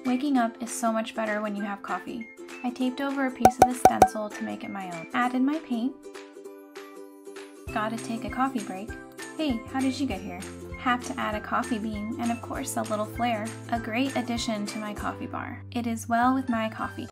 Waking up is so much better when you have coffee. I taped over a piece of the stencil to make it my own. Added my paint. Gotta take a coffee break. Hey, how did you get here? Have to add a coffee bean and of course a little flair. A great addition to my coffee bar. It is well with my coffee.